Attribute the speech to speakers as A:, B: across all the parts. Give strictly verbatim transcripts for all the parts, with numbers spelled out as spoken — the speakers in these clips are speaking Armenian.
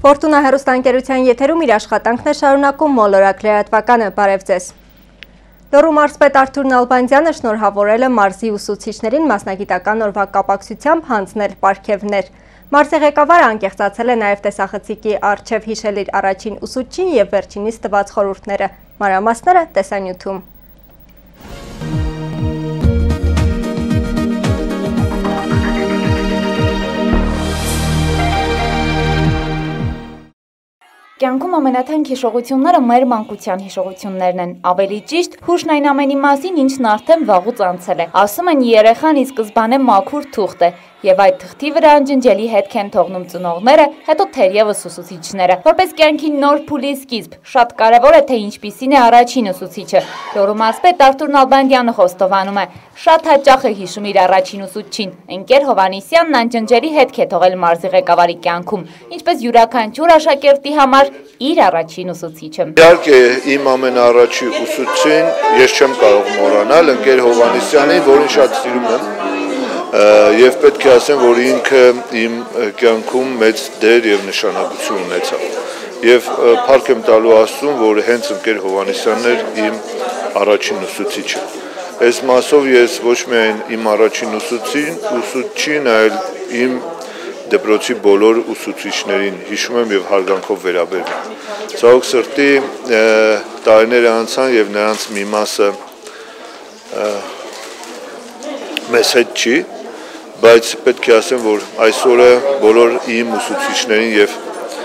A: Ֆորտունա հեռուստաընկերության եթերում իր աշխատանքն է շարունակում մոլորակ լրատվականը, բարև ձեզ։ Լոռու մարզպետ Արթուր Նալբանդյանը շնորհավորել է մարզի ուսուցիչներին մասնագիտական օրվա կապակցությամբ հանձնել պարգևներ։ Մարզի ղեկավարը անկեղծացել է նաև տեսախցիկի առջև հիշել իր առաջին ուսուցչին և վերջինիս տված խորհուրդները։ Մանրամասները տեսանյութում։
B: Կյանքում ամենաթանկ հիշողությունները մեր մանկության հիշողություններն են, ավելի ճիշտ հուշն այն ամենի մասին, ինչն արդեն վաղուց անցել է։ Ասում են երեխան ի սկզբանե մաքուր թուղթ է, եւ այդ թղթի վրա անջնջելի հետք են թողնում ծնողները, հետո թերևս ուսուցիչները։ Որպես կյանքի նոր փուլի սկիզբ, շատ կարևոր է թե ինչպիսին է առաջին ուսուցիչը։ Լոռու մարզպետ Արթուր Նալբանդյանը խոստովանում է, շատ հաճախ է հիշում իր առաջին ուսուցչին։ Ընկեր Հովհաննիսյանն անջնջելի հետք է թողել մարզի ղեկավարի կյանքում, ինչպես յուրաքանչյուր աշակերտի համար իր առաջին ուսուցիչը։
C: Իհարկե իմ ամենաառաջի ուսուցչին ես չեմ կարող մոռանալ, ընկեր Հովհաննիսյանին, որին շատ սիրում եմ, եւ պետք է ասեմ, որ ինքը իմ կյանքում մեծ դեր եւ նշանակություն ունեցավ։ Եվ փառք եմ տալու Աստծուն, որ հենց ընկեր Հովհաննիսյանն էր իմ առաջին ուսուցիչը։ Այս մասով ես ոչ միայն իմ առաջին ուսուցին, ուսուցչին, այլ իմ դպրոցի բոլոր ուսուցիչներին հիշում եմ եւ հարգանքով վերաբերում եմ։ Ցավոք սրտի տարիներ անցան եւ նրանց մի մասը մեզ հետ չի, բայց պետք է ասեմ, որ այսօրը բոլոր իմ ուսուցիչներին եւ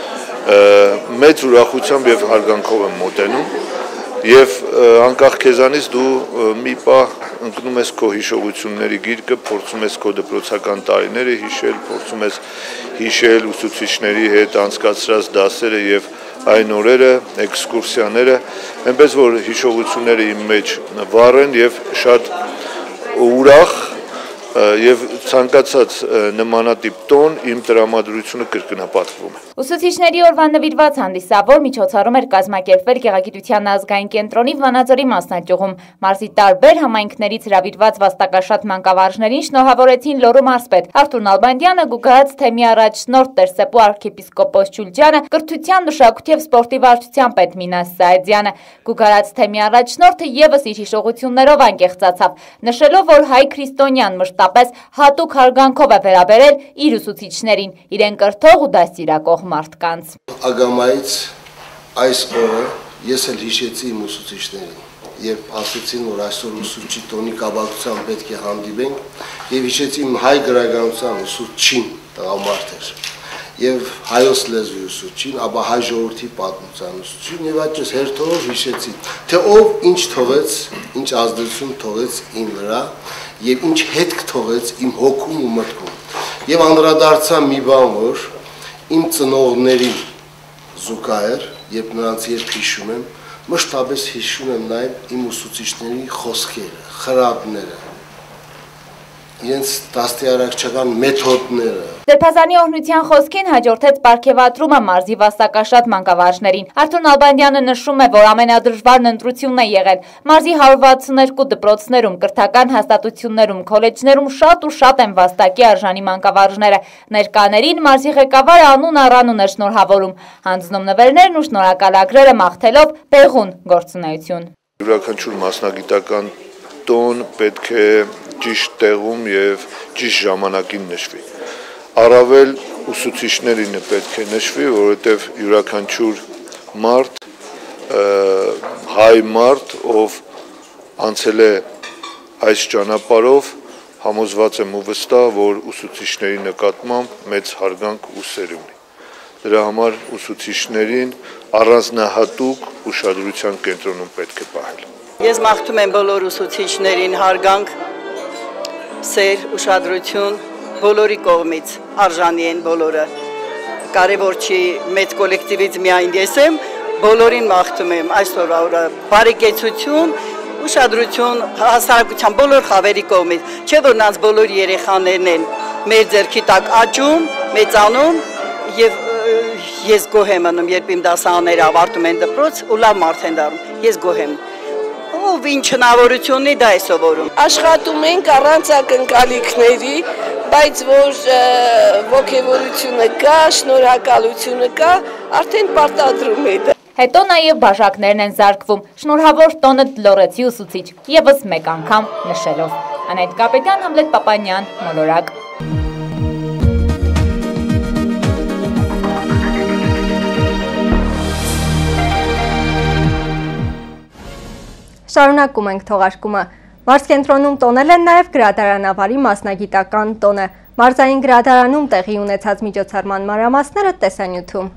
C: մեծ ուրախությամբ եւ հարգանքով եմ մոտենում եւ անկախ քեզանից դու մի պահ ընկնում ես քո հիշողությունների գիրկը, փորձում ես քո դպրոցական տարիները հիշել, փորձում ես հիշել ուսուցիչների հետ անցկացրած դասերը եւ այն օրերը, էքսկուրսիաները, այնպես որ հիշողությունները իմ մեջ վառ են եւ շատ ուրախ եւ ցանկացած նմանատիպ տոն իմ տրամադրությունը կրկնապատկվում է։
B: Ուսուցիչների օրվա նվիրված հանդիսավոր միջոցառում էր կազմակերպվել Գեղագիտության ազգային կենտրոնի Վանաձորի մասնաճյուղում։ Մարզի տարբեր համայնքներից հրավիրված վաստակաշատ մանկավարժներին շնորհավորեցին Լոռու մարզպետ Արթուր Նալբանդյանը, Գուգարաց թեմի առաջնորդ Տեր-Սեպու arczepiskopos Ջուլջյանը, կրթության, մշակույթի եւ սպորտի վարչության պետ Մինաս Սայեդյանը։ Գուգարաց թեմի առաջնորդը եւս իր հիշողություններով անկեղծացավ, նշելով, որ հայ քրիստոնյան մշտապես հատուկ հարգանքով է վերաբերել իր ուսուցիչներին, իրեն կրթող ու դաստիարակող մարդկանց։
D: Ագամայից այս օրը ես էլ հիշեցի իմ ուսուցիչներին եւ ասացին, որ այսօր ուսուցչի տոնի կապակցությամբ պետք է հանդիպենք եւ հիշեցի իմ հայ գրականության ուսուցչին, տղամարդ էր, եւ հայոց լեզվի ուսուցչին, ապա հայ ժողովրդի պատմության ուսուցչին եւ այդպես հերթով հիշեցի, թե ով ինչ թողեց, ինչ ազդեցություն թողեց իմ վրա եւ ինչ հետք թողեց իմ հոգում ու մտքում։ Եվ անդրադարձա մի բան, որ իմ ծնողների զուգահեռ, երբ նրանց երբ հիշում եմ, մշտապես հիշում եմ նաև իմ ուսուցիչների խոսքերը, խրատները, իրենց դաստիարակչական մեթոդները։
B: Սրբազանի օրհնության խոսքին հաջորդեց պարգևատրումը մարզի վաստակաշատ մանկավարժներին։ Արթուր Նալբանդյանը նշում է, որ ամենադժվարն ընտրությունն է եղել։ Մարզի հարյուր վաթսուններկու դպրոցներում, կրթական հաստատություններում, քոլեջներում շատ ու շատ են վաստակի արժանի մանկավարժները։ Ներկաներին մարզի ղեկավարը անուն առանուն է շնորհավորում, հանձնում նվերներն ու շնորհակալագրերը մաղթելով բեղուն գործունեություն։
C: Յուրաքանչյուր մասնագիտական տոն պետք է ճիշտ տեղում եւ ճիշտ ժամանակին նշվի։ Առավել ուսուցիչներին պետք է նշվի, որովհետեւ յուրաքանչյուր մարդ, հայ մարդ, ով անցել է այս ճանապարհով, համոզված եմ ու վստահ, որ ուսուցիչների նկատմամբ մեծ հարգանք ու սեր ունի։ Դրա համար ուսուցիչներին առանձնահատուկ ուշադրության կենտրոնում պետք է պահել։
E: Ես մաղթում եմ բոլոր ուսուցիչներին հարգանք, սեր, ուշադրություն բոլորի կողմից, արժանի են բոլորը։ Կարևոր չի մեծ կոլեկտիվից միայն ես եմ, բոլորին մաղթում եմ այսօրվա օրը բարեկեցություն, ուշադրություն հասարակության բոլոր խավերի կողմից, չէ որ նրանց բոլոր երեխաներն են մեր ձեռքի տակ աճում, մեծանում եւ ես գոհ եմ անում, երբ իմ դասարանները ավարտում են դպրոց ու լավ մարդ են դառնում։ Ես գոհ եմ։ Ով ինչ հնարավորություն ունի, դա է սովորում։
F: Աշխատում ենք առանց ակնկալիքների, բայց որ ոգևորությունը կա, շնորհակալությունը կա, արդեն պարտադրում է դա։
B: Հետո նաև բաժակներն են զարկվում, շնորհավոր տոնը Լորեցի ուսուցիչ, ևս մեկ անգամ նշելով։ Անետ Կապետյան, Համլետ Պապանյան, Մոլորակ։
A: Շարունակում ենք թողարկումը։ Մարզկենտրոնում տոնել են նաև գրադարանավարի մասնագիտական տոնը։ Մարզային գրադարանում տեղի ունեցած միջոցառման մանրամասները տեսանյութում։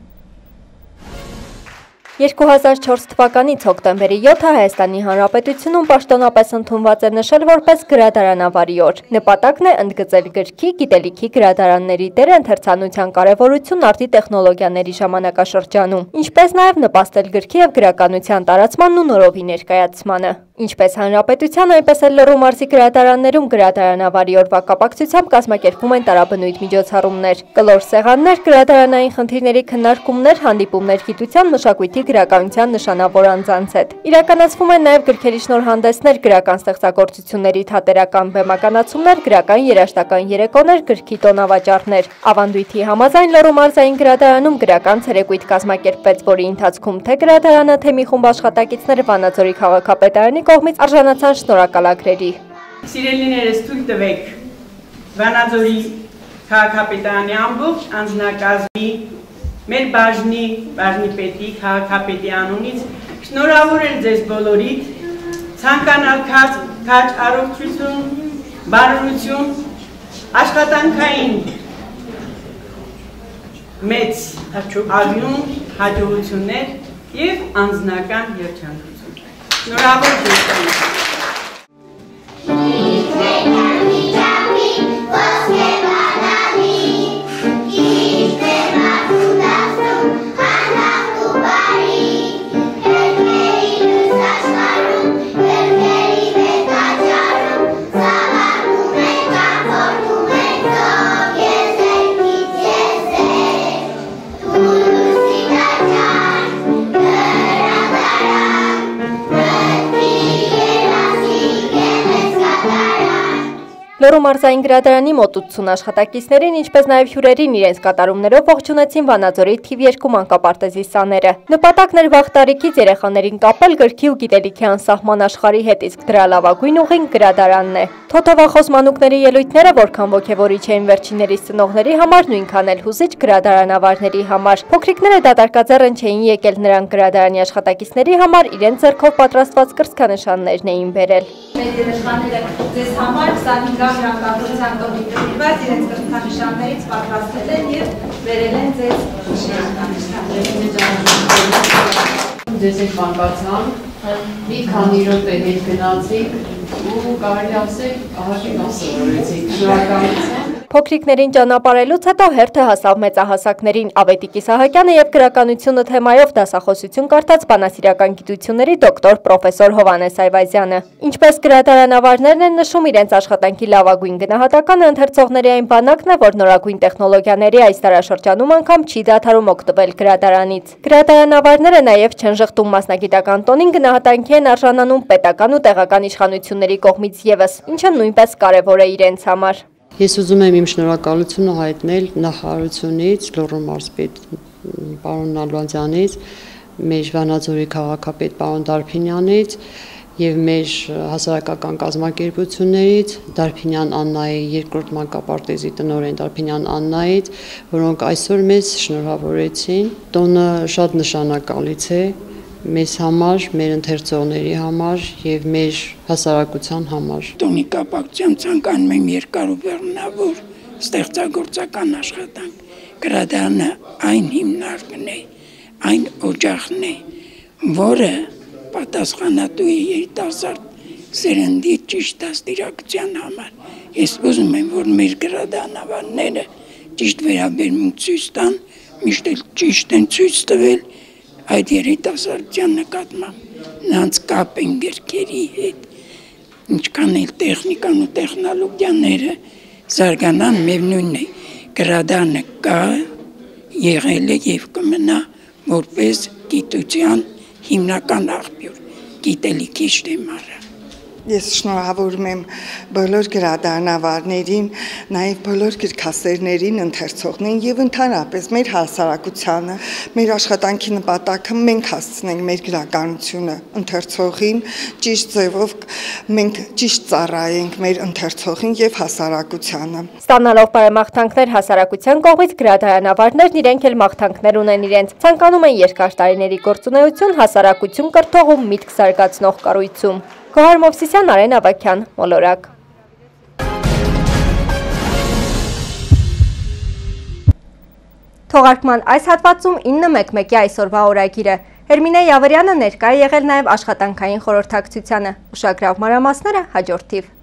A: երկու հազար չորս թվականից հոկտեմբերի յոթը Հայաստանի Հանրապետությունում պաշտոնապես ընդունված է նշել որպես գրադարանավարի օր։ Նպատակն է ընդգծել գրքի, գիտելիքի գրադարանների դերը ընթերցանության կարևորությունն արդի տեխնոլոգիաների ժամանակաշրջանում, ինչպես նաև նպաստել գրքի և գրականության տարածմանն ու նորովի ներկայացմանը։ Ինչպես հանրապետության, այնպես էլ Լոռու մարզի գրադարաններում գրադարանավարի օրվա կապակցությամբ կազմակերպվում են տարաբնույթ միջոցառումներ, կլոր սեղաններ, գրադարանային խնդիրների քննարկումներ, հանդիպումներ գիտության, մշակույթի, գրականության նշանավոր անձանց հետ։ Իրականացվում են նաև գրքերի շնորհանդեսներ, գրական ստեղծագործությունների թատերական բեմականացումներ, գրական երաժշտական երեկոներ, գրքի տոնավաճառներ։ Ավանդույթի համաձայն Լոռու մարզային գրադարանում գրական ցերեկույթ կազմակերպվեց, որի ընթացքում թե գրադարանը, թե մի խումբ աշխատակիցներ Վանաձորի քաղաքապետարանի կողմից արժանացան շնորհակալագրերի։
G: Սիրելիներս, թույլ տվեք Վանաձորի քաղաքապետարանի ամբողջ անձնակազմի, մեր բաժնի, բաժնի պետի, քաղաքապետի անունից շնորհավորել ձեզ բոլորիդ, ցանկանալ քաջ առողջություն, բարօրություն, աշխատանքային մեծ արյուն, հաջողություններ և անձնական երջանկություն։ Շնորհավոր ձեզ։
A: Լոռու մարզային գրադարանի մոտ ութսուն աշխատակիցներին, ինչպես նաև հյուրերին իրենց կատարումներով ողջունեցին Վանաձորի թիվ երկու մանկապարտեզի սաները։ Նպատակն էր վաղ տարիքից երեխաներին կապել գրքի ու գիտելիքի անսահման աշխարհի հետ, իսկ դրա լավագույն ուղին գրադարանն է։ Թոթովախոս մանուկների ելույթները որքան ոգևորիչ էին վերջիններիս ծնողների համար, նույնքան էլ հուզիչ գրադարանավարների համար։ Փոքրիկները դատարկաձեռն չէին եկել, նրանք գրադարանի աշխատակիցների համար իրենց ձեռքով պատրաստված կրծքանշաններն էին բերել։
H: Մեր երեխաները ձեզ համար քսանհինգ հրապարակության տոնի դրված իրենց կրծքանշաններից պատրաստել են և բերել են ձեզ
I: Ձեզ հետ մանկացան, մի քանի րոպե հետ գնացիք ու կարելի ասել ահագին ասովորեցիք, շնորհակալություն։
A: Փոքրիկներին ճանապարհելուց հետո հերթը հասավ մեծահասակներին։ Ավետիք Իսահակյանը և գրականությունը թեմայով դասախոսություն կարդաց բանասիրական գիտությունների դոկտոր պրոֆեսոր Հովհաննես Այվազյանը։ Ինչպես գրադարանավարներն են նշում, իրենց աշխատանքի լավագույն գնահատականը ընթերցողների այն բանակն է, որ նորագույն տեխնոլոգիաների այս դարաշրջանում անգամ չի դադարում օգտվել գրադարանից։ Գրադարանավարները նաև չեն ժխտում մասնագիտական տոնին, գնահատանքի են արժանանում պետական ու տեղական իշխանությունների կողմից ևս, ինչը նույնպես կարևոր է իրենց համար։
I: Ես ուզում եմ իմ շնորհակալությունը հայտնել նախարարությունից, Լոռու մարզպետ պարոն Նալբանդյանից, մեր Վանաձորի քաղաքապետ պարոն Դարփինյանից և մեր հասարակական կազմակերպություններից, Դարփինյան Աննայի երկրորդ մանկապարտեզի տնօրեն Դարփինյան Աննայից, որոնք այսօր մեզ շնորհավորեցին։ Տոնը շատ նշանակալից է մեզ համար, մեր ընթերցողների համար և մեր հասարակության համար։
J: Տոնի կապակցությամբ ցանկանում եմ երկար ու բեռնավոր ստեղծագործական աշխատանք։ Գրադարանը այն հիմնարկն է, այն օջախն է, որը պատասխանատու է երիտասարդ սերնդի ճիշտ դաստիարակության համար։ Ես ուզում եմ, որ մեր գրադարանավարները ճիշտ վերաբերմունք ցույց տան, միշտ էլ ճիշտ են ցույց տվել այդ երիտասարդության նկատմամբ, նրանց կապ են գրքերի հետ, ինչքան էլ տեխնիկան ու տեխնոլոգիաները զարգանան, միևնույն է, գրադարանը կա, եղել է և կմնա որպես գիտության հիմնական աղբյուր, գիտելիքի շտեմարը։
K: Ես շնորհավորում եմ բոլոր գրադարանավարներին, նաև բոլոր գրքասերներին, ընթերցողներին եւ ընդհանրապես մեր հասարակությանը, մեր աշխատանքի նպատակը մենք հասցնենք մեր գրականությունը ընթերցողին, ճիշտ ձևով մենք ճիշտ ծառայենք մեր ընթերցողին եւ հասարակությանը։
A: Ստանալով բարեմաղթանքներ հասարակության կողմից գրադարանավարներն իրենք էլ մաղթանքներ ունեն իրենց։ Ցանկանում են երկար տարիների գործունեություն հասարակություն կրթող ու միտք զարգացնող կառույցում։ Գոհար Մովսիսյան, Արեն Ավագյան, Մոլորակ։ Թողարկման այս հատվածում ինը մեկ մեկի այսօրվա օրագիրը։ Հերմինե Յավրյանը ներկա է եղել նաև աշխատանքային խորհրդակցությանը։ Ուշագրավ մանրամասները հաջորդիվ։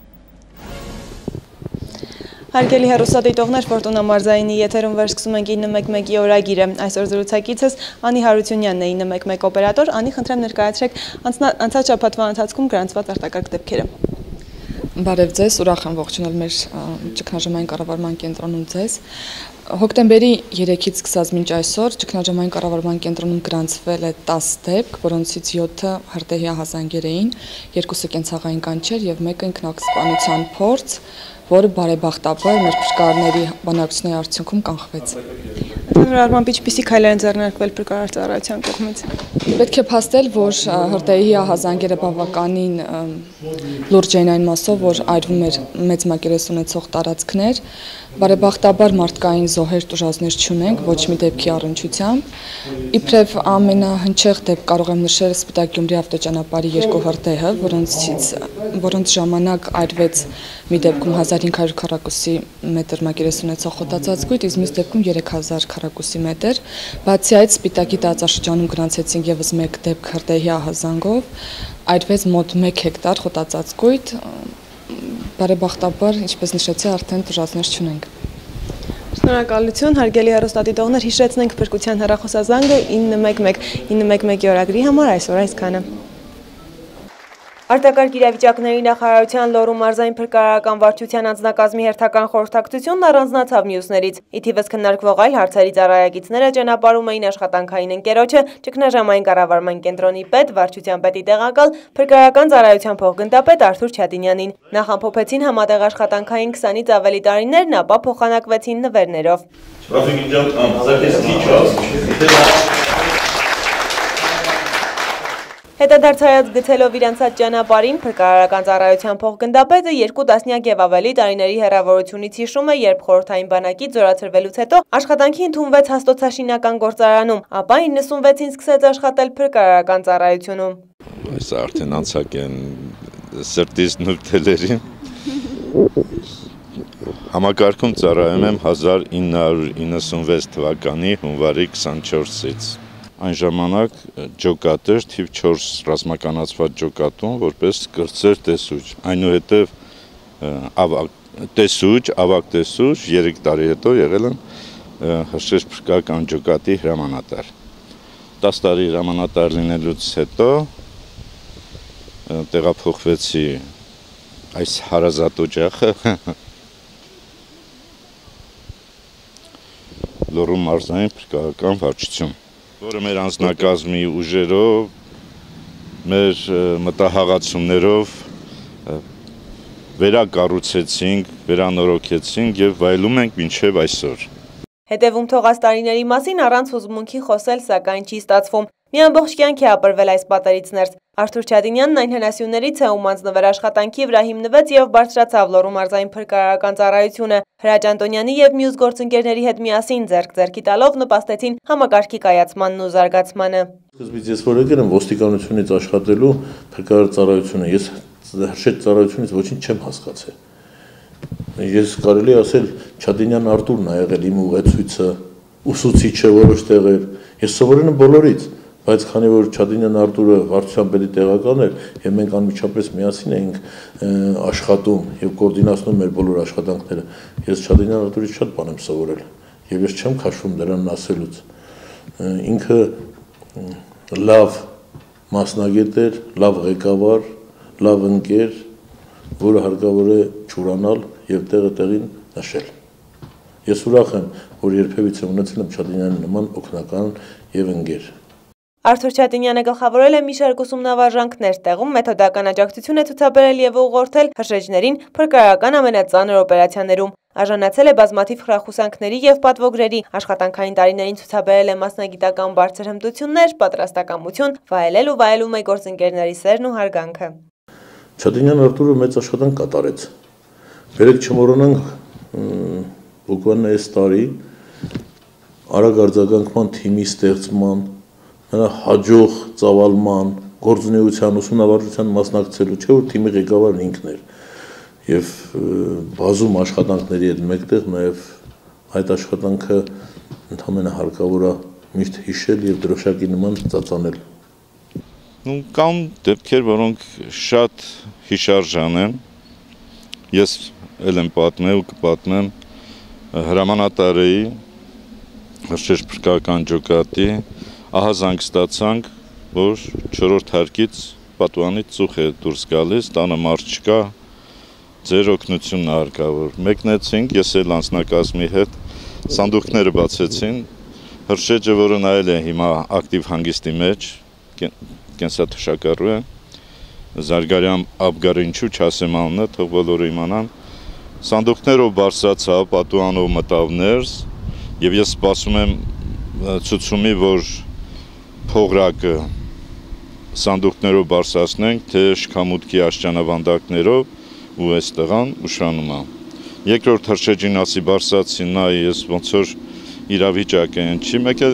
L: Հարգելի հեռուստադիտողներ, Ֆորտունա մարզայինի եթերում վերսկսում ենք ինը մեկ մեկի օրագիրը։ Այսօր զրուցակիցս Անի Հարությունյանն է, ինը մեկ մեկ օպերատոր։ Անի, խնդրեմ ներկայացրեք անցած շաբաթվա ընթացքում գրանցված արտակարգ դեպքերը։
M: Բարև ձեզ, ուրախ եմ ողջունել մեր ճգնաժամային կառավարման կենտրոնում ձեզ։ Հոկտեմբերի երեքից սկսած մինչ այսօր ճգնաժամային կառավարման կենտրոնում գրանցվել է տասը դեպք, որոնցից յոթը հրդեհի հազանգեր էին, երկուսը կենցաղային կանչեր եւ մեկը ինքնասպանության փորձ, որը բարեբախտաբար մեր փրկարարների բանակցությունների արդյունքում կանխվեց։
L: Ընդհանուր առմամբ ինչպիսի քայլեր են ձեռնարկվել փրկարար ծառայության կողմից։
M: Պետք է փաստել, որ հրդեհի հազանգերը բավականին լուրջ էին այն մասով, որ այրվում էր մեծ մակերես ունեցող տարածքներ, բարեբախտաբար մարդկային զոհեր տուժածներ չունենք, ոչ մի դեպքի առնչությամբ։ Իբրև ամենահնչեղ դեպք կարող եմ նշել Սպիտակ Գյումրի ավտոճանապարհի երկու հրդեհը, որոնցից որոնց ժամանակ այրվեց մի դեպքում հազար հինգ հարյուր քառակուսի մետր մակերես ունեցող խոտածածկույթ, իսկ մյուս դեպքում երեք հազար քառակուսի մետր։ Բացի այդ, Սպիտակի տարածաշրջանում գրանցեցինք եւս մեկ դեպք հրդեհի ահազանգով, այրվեց մոտ մեկ հեկտար խոտածածկույթ, բարեբախտաբար, ինչպես նշեցի, արդեն տուժածներ չունենք։
L: Շնորհակալություն, հարգելի հեռուստադիտողներ, հիշեցնենք փրկության հեռախոսազանգը ինը մեկ մեկ ինը մեկ մեկի օրագրի համար այսօր այսքանը։ Արտակարգ իրավիճակների նախարարության Լոռու մարզային փրկարարական վարչության անձնակազմի հերթական խորհրդակցությունն առանձնացավ մյուսներից։ Ի թիվս քննարկվող այլ հարցերի ծառայագիծները ճանապարհում էին աշխատանքային ընկերոջը, ճգնաժամային կառավարման կենտրոնի պետ, վարչության պետի տեղակալ, փրկարարական ծառայության փոխգնդապետ Արթուր Չատինյանին։ Նախ ամփոփեցին համատեղ աշխատանքային քսանից ավելի տարիներն, ապա փոխանակվեցին նվերներով։ Հետադարձայած գցելով իր անցած ճանապարհին փրկարարական ծառայության փոխգնդապետը երկու տասնյակ եւ ավելի տարիների հեռավորությունից հիշում է, երբ խորհրդային բանակից զորացրվելուց հետո աշխատանքի ընդունվեց հաստոցաշինական գործարանում, ապա իննսունվեցին սկսեց աշխատել փրկարարական ծառայությունում։
N: Այս արդեն անցակ են սրտից նուրբերին։ Համակարգում ծառայում եմ հազար ինը հարյուր իննսունվեց թվականի հունվարի քսանչորսից։ Այն ժամանակ ջոկատեր թիվ չորս ռազմականացված ջոկատում որպես կրտսեր տեսուչ, այնուհետև տեսուչ, ավագ տեսուչ, երեք տարի հետո եղել եմ հրշեջ փրկարարական ջոկատի հրամանատար։ տասը տարի հրամանատար լինելուց հետո տեղափոխվեցի այս հարազատ օջախը Լոռու մարզային փրկարարական վարչություն, որը մեր անձնակազմի ուժերով, մեր մտահաղացումներով վերակառուցեցինք, վերանորոգեցինք եւ վայելում ենք մինչեւ այսօր։
L: Հետևում թողած տարիների մասին առանց հուզմունքի խոսել, սակայն չի ստացվում։ Մի ամբողջ կյանք է ապրվել այս պատերից ներս։ Արթուր Չատինյանն այն հնասյուններից է, ում անձնվեր աշխատանքի վրա հիմնվեց եւ բարձրացավ Լոռու մարզային փրկարարական ծառայությունը։ Հրաչ Անտոնյանի եւ մյուս գործընկերների հետ միասին ձեռք ձեռքի տալով նպաստեցին համակարգի կայացմանն ու զարգացմանը։
O: Սկզբից ես որ եկել եմ ոստիկանությունից աշխատելու փրկարար ծառայությունը, ես հրշեջ ծառայությունից ոչինչ չեմ հասկացել։ Ես կարելի ասել Չատինյան Արտուրն ա եղել իմ ուղեցույցը, ուսուցիչը որոշ տեղեր։ Ես սովորել եմ բոլորից, բայց քանի որ Չատինյան Արտուրը վարչության պետի տեղակալն էր եւ մենք անմիջապես միասին էինք աշխատում եւ կոորդինացնում մեր բոլոր աշխատանքները, ես Չատինյան Արտուրից շատ բան եմ սովորել եւ ես չեմ քաշվում դրան ասելուց։ Ինքը լավ մասնագետ էր, լավ ղեկավար, լավ ընկեր, որը հարկավոր է չուրանալ եւ տեղը տեղին նշել։ Ես ուրախ եմ, որ երբևիցե ունեցել եմ Չատինյանի նման օգնական եւ ընկեր։
L: Արթուր Չատինյանը գլխավորել է մի շարք ուսումնավարժանքներ, տեղում մեթոդական աջակցություն է ցուցաբերել եւ ուղղորդել հրշեջներին փրկարարական ամենածանր օպերացիաներում։ Արժանացել է բազմաթիվ խրախուսանքների եւ պատվոգրերի, աշխատանքային տարիներին ցուցաբերել է մասնագիտական բարձր հմտություններ, պատրաստակամություն, վայելել ու վայելում է գործընկերների սերն ու հարգանքը։
O: Չատինյան Արթուրը մեծ աշխատանք կատարեց։ Վերեք չմոռանանք բուկվալն այս տարի արագ արձագանքման թիմի ստեղծման, նրա հաջող ծավալման, գործունեության, ուսումնավարժության մասնակցելու, չէ որ թիմի ղեկավարն ինքն էր եւ բազում աշխատանքների հետ մեկտեղ նաեւ այդ աշխատանքը ընդհանրապես հարկավոր է միշտ հիշել եւ դրոշակի նման ծածանել։
N: Նու կան դեպքեր, որոնք շատ հիշարժան են։ Ես ել եմ պատմել ու կպատմեմ հրամանատարի հրշեջ փրկարարական ջոկատի ահա զանգ ստացանք, որ չորրորդ հարկից պատուանից ծուխ է դուրս գալիս, տանը մարդ չկա, ձեր օգնությունն է հարկավոր։ Մեկնեցինք, ես էլ անձնակազմի հետ սանդուղքները բացեցին, հրշեջը, որը նայել է հիմա ակտիվ հանգիստի մեջ, կենսաթշակառու է, Զարգարյան Աբգար ինչու չասեմ անունը, թող բոլորը իմանան, սանդուղքներով բարձրացավ, պատուանով մտավ ներս, եւ ես սպասում եմ ցուցումի, որ փողրակը սանդուղքներով բարձրացնենք, թե շքամուտքի աշճանավանդակներով ու այս տղան ուշանում է։ Երկրորդ հրշեջին ասի բարձրացին, նա ես ոնց որ իրավիճակ է չի, մեկը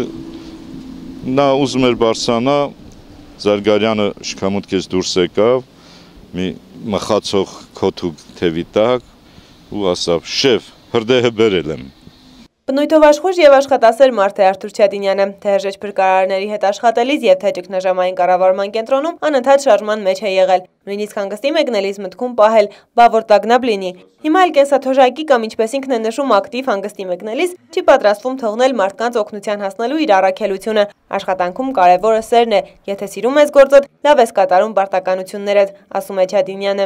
N: նա ուզում էր բարձրանա, Զարգարյանը շքամուտքից դուրս եկավ, մի մխացող քոթու թևի տակ ու ասավ. «Շեֆ, հրդեհը բերել եմ»։
L: Բնույթով աշխույժ եւ աշխատասեր մարդ է Արթուր Չատինյանը, թե հրշեջ փրկարարների հետ աշխատելիս եւ թե ճգնաժամային կառավարման կենտրոնում անընդհատ շարժման մեջ է եղել։ Նույնիսկ հանգստի մեկնելիս մտքում պահել, բա որ տագնապ լինի։ Հիմա էլ կենսաթոշակի կամ ինչպես ինքն է նշում ակտիվ հանգստի մեկնելիս չի պատրաստվում թողնել մարդկանց օգնության հասնելու իր առաքելությունը։ Աշխատանքում կարևորը սերն է, եթե սիրում ես գործդ, լավ ես կատարում պարտականություններդ, ասում է Չատինյանը։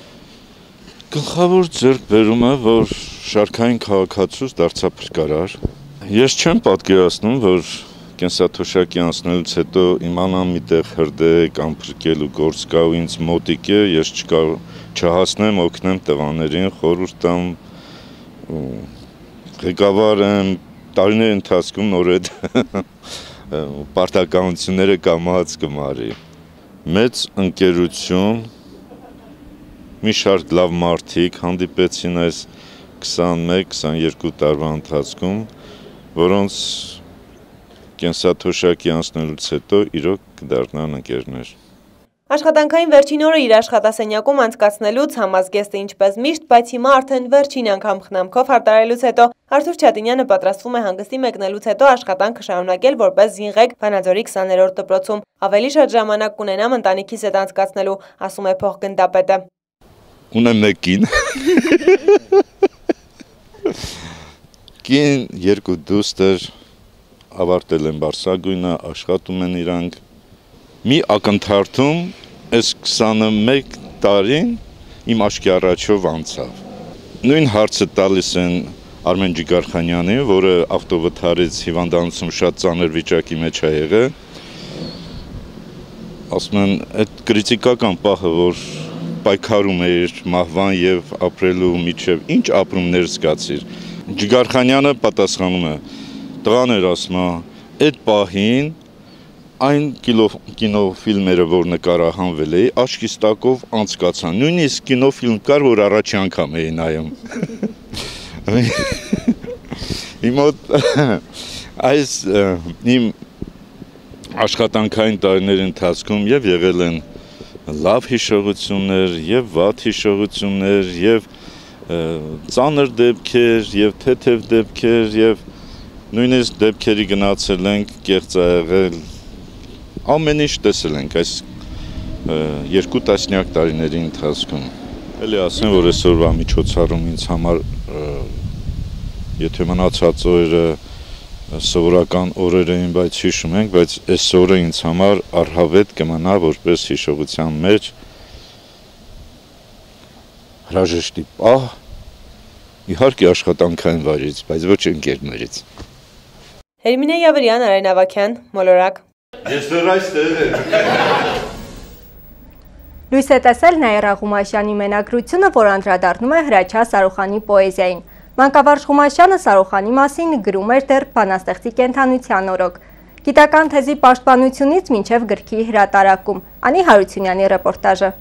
N: Գլխավոր ձեռքբերումը, որ շարքային քաղաքացուց դարձա փրկարար։ Ես չեմ պատկերացնում, որ կենսաթոշակի անցնելուց հետո իմանամ միտեղ հրդեհ կամ փրկելու գործ կա ու ինձ մոտիկ է, ես չհասնեմ, օգնեմ տղաներին, խորհուրդ տամ, ղեկավար եմ, տարիների ընթացքում նոր այդ պարտականությունները կամաց կմարի։ Մեծ ընկերություն, մի շարք լավ մարդիկ հանդիպեցին այս քսանմեկ քսաներկու տարվա ընթացքում, որոնց կենսաթոշակի անցնելուց հետո իրոք կդառնան ընկերներ։
L: Աշխատանքային վերջին օրը իր աշխատասենյակում անցկացնելուց համազգեստը ինչպես միշտ, բայց հիմա արդեն վերջին անգամ խնամքով հարդարելուց հետո Արթուր Չատինյանը պատրաստվում է հանգստի մեկնելուց հետո աշխատանքը շարունակել որպես զինղեկ Վանաձորի քսաներորդ դպրոցում։ Ավելի շատ ժամանակ կունենամ ընտանիքիս հետ անցկացնելու, ասում է փոխգնդապետը։
N: Ունեմ մեկ կին, կին երկու դուստր, ավարտել են բարձրագույնը, աշխատում են իրանք, մի ակնթարթում այս քսանմեկ տարին իմ աչքի առաջով անցավ։ Նույն հարցը տալիս են Արմեն Ջիգարխանյանին, որը ավտովթարից հիվանդանոցում շատ ծանր վիճակի մեջ է եղել, ասում են, այդ կրիտիկական պահը, որ պայքարում էր մահվան եւ ապրելու միջև, ինչ ապրումներ զգացիր։ Ջիգարխանյանը պատասխանում է, տղաներ ասում է, այդ պահին այն կինոֆիլմերը, որ նկարահանվել էի, աչքիս տակով անցկացան։ Նույնիսկ կինոֆիլմ կար, որ առաջի անգամ էի նայում։ Իմ մոտ այս իմ աշխատանքային տարիների ընթացքում եւ եղել են լավ հիշողություններ եւ վատ հիշողություններ եւ ծանր դեպքեր եւ թեթև դեպքեր եւ նույնիսկ դեպքերի գնացել ենք կեղծ ա եղել ամեն ինչ տեսել ենք այս երկու տասնյակ տարիների ընթացքում էլի ասեմ որ այսօրվա միջոցառում ինձ համար եթե մնացած օրերը սովորական օրեր էին, բայց հիշում ենք, բայց այս օրը ինձ համար առհավետ կմնա որպես հիշողության մեջ հրաժեշտի պահ, իհարկե աշխատանքային վայրից, բայց ոչ ընկերներից։
L: Հերմինե Յավրյան, Արեն Ավագյան, Մոլորակ։
C: Ես դեռ այստեղ եմ։
A: Լույս է տեսել Նաիրա Ղումաշյանի մենագրությունը, որ անդրադառնում է Հրաչյա Սարուխանի պոեզիային։ Մանկավարժ Ղումաշյանը Սարուխանի մասին գրում էր դեռ բանաստեղծի կենդանության օրոք։ Գիտական թեզի պաշտպանությունից մինչև գրքի հրատարակում։ Անի Հարությունյանի ռեպորտաժը։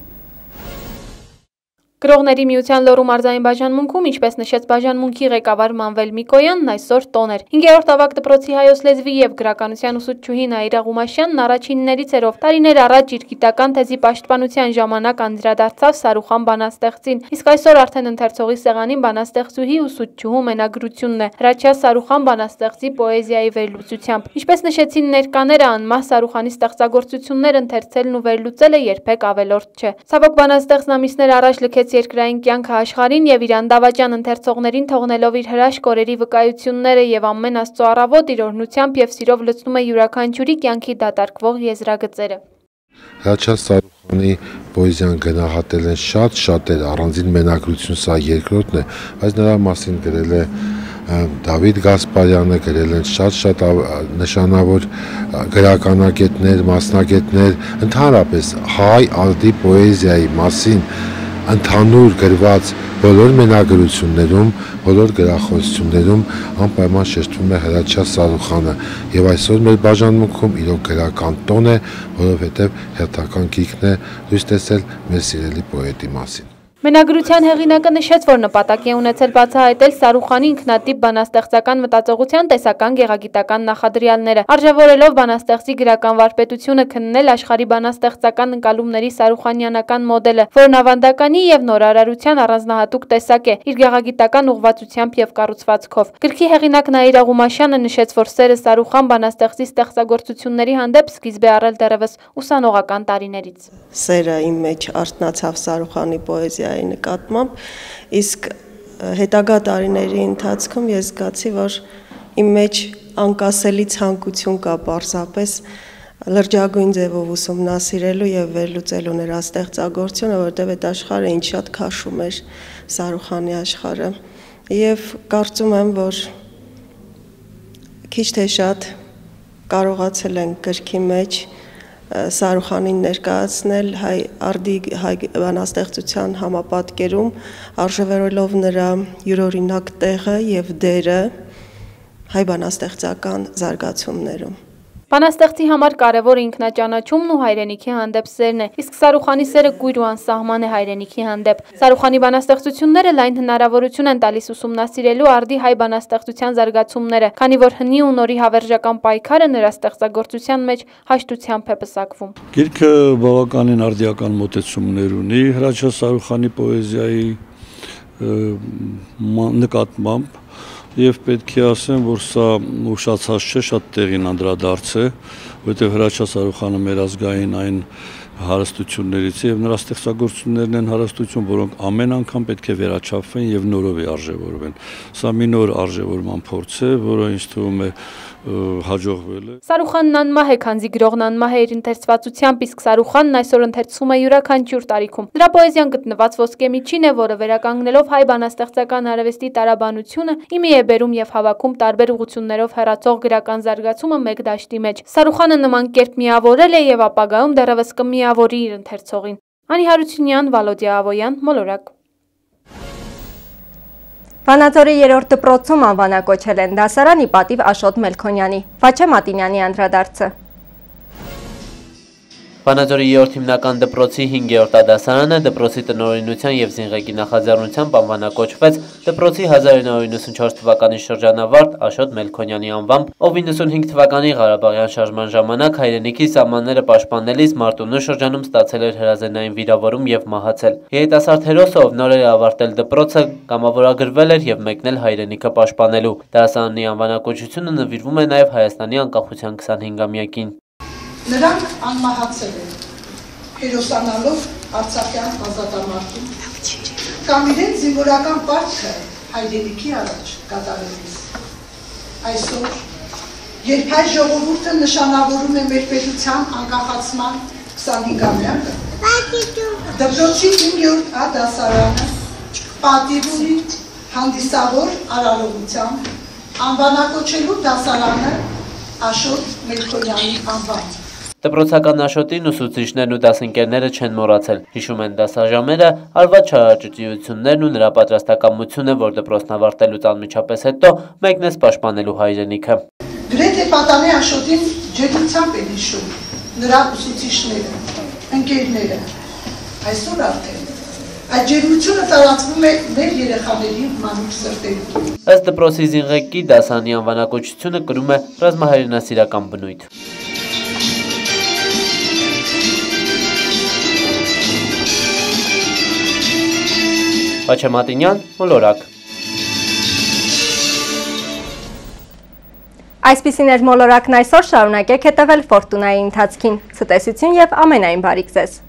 B: Գրողների միության Լոռու մարզային բաժանմունքում, ինչպես նշեց բաժանմունքի ղեկավար Մանվել Միկոյանն, այսօր տոն էր։ հինգերորդ ավագ դպրոցի հայոց լեզվի եւ գրականության ուսուցչուհի Նաիրա Ղումաշյանն առաջիններից էր, ով տարիներ առաջ իր գիտական թեզի պաշտպանության ժամանակ անդրադարձավ Սարուխան բանաստեղծին, իսկ այսօր արդեն ընթերցողի սեղանին բանաստեղծուհի ուսուցչուհու մենագրությունն է Հրաչյա Սարուխան բանաստեղծի պոեզիայի վերլուծությամբ։ Ինչպես նշեցին ներկաները, անմահ Սարուխանի ստեղծագործություններ ընթերցելն ու վերլուծելը երբեք ավելորդ չէ։ Ցավոք բանաստեղծն ամիսներ առաջ լքեց երկրային կյանքը աշխարհին եւ իր անդավաճան ընթերցողներին թողնելով իր հրաշք օրերի վկայությունները եւ ամեն աստծո առավոտ իր օրհնությամբ եւ սիրով լցնում է յուրաքանչյուրի կյանքի դատարկվող եզրագծերը։
P: Հրաչյա Սարուխանի պոեզիան գնահատել են շատ շատեր, առանձին մենագրություն սա երկրորդն է, բայց նրա մասին գրել է Դավիթ Գասպարյանը, գրել են շատ-շատ նշանավոր գրականագետներ, մասնագետներ, ընդհանրապես հայ արդի պոեզիայի մասին ընդհանուր գրված բոլոր մենագրություններում, բոլոր գրախոսություններում անպայման շեշտվում է Հրաչյա Սարուխանը եւ այսօր մեր բաժանմունքում իրոք գրական տոն է, որովհետեւ հերթական գիրքն է լույս տեսել մեր սիրելի պոետի մասին։
B: Մենագրության հեղինակը նշեց, որ նպատակ է ունեցել բացահայտել Սարուխանի ինքնատիպ բանաստեղծական մտածողության տեսական գեղագիտական նախադրյալները, արժևորելով բանաստեղծի գրական վարպետությունը քննել աշխարհի բանաստեղծական ընկալումների սարուխանյանական մոդելը, որն ավանդականի եւ նորարարության առանձնահատուկ տեսակ է իր գեղագիտական ուղղվածությամբ եւ կառուցվածքով։ Գրքի հեղինակ Նաիրա Ղումաշյանը նշեց, որ սերը Սարուխան բանաստեղծի ստեղծագործությունների հանդեպ սկիզբ է առել դեռևս ուսանողական տարիներից։
Q: Սերը իմ մեջ արթնացավ Սարուխանի պոեզիայի նկատմամբ, իսկ հետագա տարիների ընթացքում ես զգացի, որ իմ մեջ անկասելի ցանկություն կա պարզապես լրջագույն ձևով ուսումնասիրելու եւ վերլուծելու նրա ստեղծագործությունը, որտեղ այդ աշխարհը ինչ շատ քաշում էր Սարուխանի աշխարհը, եւ կարծում եմ, որ քիչ թե շատ կարողացել են գրքի մեջ Սարուխանին ներկայացնել հայ արդի հայ բանաստեղծության համապատկերում, արժևորելով նրա յուրօրինակ տեղը եւ դերը հայ բանաստեղծական զարգացումներում։
B: Բանաստեղծի համար կարևոր ինքնաճանաչումն ու հայրենիքի հանդեպ սերն է, իսկ Սարուխանի սերը կույր ու անսահման է հայրենիքի հանդեպ։ Սարուխանի բանաստեղծությունները լայն հնարավորություն են տալիս ուսումնասիրելու արդի հայ բանաստեղծության զարգացումները, քանի որ հնի ու նորի հավերժական պայքարը նրա ստեղծագործության մեջ հաշտությամբ է պսակվում։
R: Գիրքը բավականին արդիական մոտեցումներ ունի Հրաչյա Սարուխանի պոեզիայի նկատմամբ Եվ պետք է ասեմ, որ սա ուշացած չէ, շատ տեղին անդրադարձ է, որովհետև Հրաչյա Սարուխանը մեր ազգային այն հարստություններից է եւ նրա ստեղծագործություններն են հարստություն, որոնք ամեն անգամ պետք է վերաչափվեն եւ նորով է արժևորվեն։ Սա մի նոր արժևորման փորձ է, որը ինձ թվում է հաջողվել է։
B: Սարուխանն անմահ է, քանզի գրողն անմահ է իր ընթերցվածությամբ, իսկ Սարուխանն այսօր ընթերցում է յուրաքանչյուր տարիքում։ Նրա պոեզիան գտնված ոսկե միջին է, որը վերականգնելով հայ բանաստեղծական արվեստի տարաբանությունը իմի է բերում եւ հավաքում տարբեր ուղղություններով հեռացող գրական զարգացումը մեկ դաշտի մեջ։ Սարուխանը նման կերպ միավորել է եւ ապագայում դեռևս կմիավորի իր ընթերցողին։ Անի Հարությունյան, Վալոդիա Ավոյան, Մոլորակ։
A: Վանաձորի երրորդ դպրոցում անվանակոչել են դասարանի պատիվ Աշոտ Մելքոնյանի, Վաչե Մատինյանի անդրադարձը։
S: Վանաձորի երրորդ հիմնական դպրոցի հինգերորդ դասարանը դպրոցի տնօրինության եւ զինղեկի նախաձեռնությամբ անվանակոչվեց դպրոցի հազար իննսուն հինգ թվականի շրջանավարտ Աշոտ Մելքոնյանի անվամբ, ով իննսունհինգ թվականի Ղարաբաղյան շարժման ժամանակ հայրենիքի սահմանները պաշտպանելիս Մարտունու շրջանում ստացել էր հրազենային վիրավորում եւ մահացել։ Երիտասարդ հերոսը, ով նոր էր ավարտել դպրոցը, կամավորագրվել էր եւ մեկնել հայրենիքը պաշտպանելու։ Դասարանի անվանակոչությունը նվիրվում է նաեւ Հայաստանի անկախության քսանհինգամյակին։
T: Նրանք անմահացել են, հերոսանալով արցախյան ազատամարտում, կամ իրենց զինվորական պարտքը հայրենիքի առաջ կատարելիս։ Այսօր, երբ հայ ժողովուրդը նշանավորում է մեր պետության անկախացման քսանհինգամյակը, դպրոցի հինգերորդ Ա դասարանը պատիվ ունի հանդիսավոր արարողությամբ անվանակոչելու դասարանը Աշոտ Մելքոնյանի անվան։
S: Դպրոցական աշոտին ուսուցիչներն ու դասընկերները չեն մոռացել, հիշում են դասաժամերը, արված չարաճճիություններն ու նրա պատրաստակամությունը, որ դպրոցն ավարտելուց անմիջապես հետո մեկնեց պաշտպանելու հայրենիքը։
T: Գրեթե պատանի աշոտին ջերմությամբ են հիշում նրա ուսուցիչները, ընկերները, այսօր արդեն այդ ջերմությունը տարածվում է մեր երեխաների մանուկ սրտերում։
S: Ըստ դպրոցի զինղեկի դասանի անվանակոչությունը կրում է ռազմահայրենասիրական բնույթ։ Պաչե Մատինյան, Մոլորակ։
A: Այսպիսին էր մոլորակն այսօր, շարունակեք հետևել Ֆորտունայի ընթացքին։ Ցտեսություն և ամենայն բարիք ձեզ։